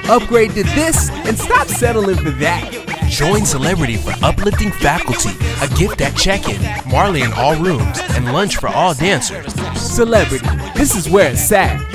Upgrade to this and stop settling for that. Join Celebrity for uplifting faculty, a gift at check-in, Marley in all rooms, and lunch for all dancers. Celebrity, this is where it's at.